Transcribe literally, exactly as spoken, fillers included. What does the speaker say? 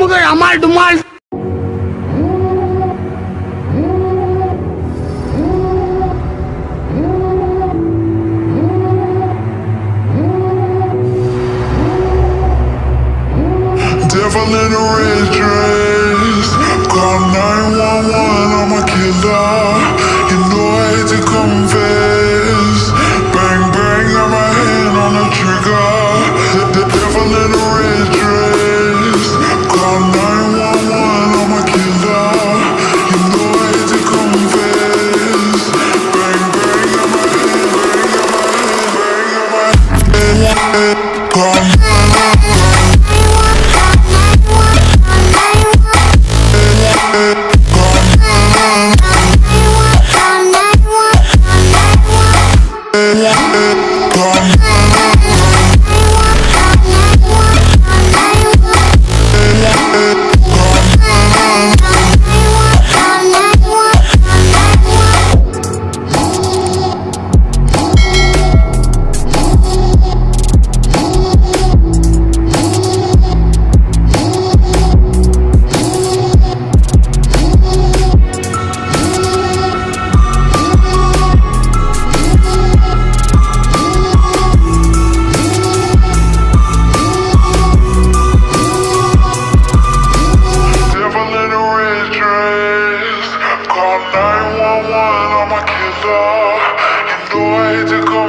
गए हमाल Dumal. Devil in a red dress, call nine one one, I'm a killer. You know I hate to confess. Bang bang, got my hand on the trigger. The, the devil in a red dress, call nine one one, I'm a killer. You know I hate to confess. Bang bang, got my hand, bang, got my hand, bang, got my hand. Call nine one one, I'm a killer. You know I hate to go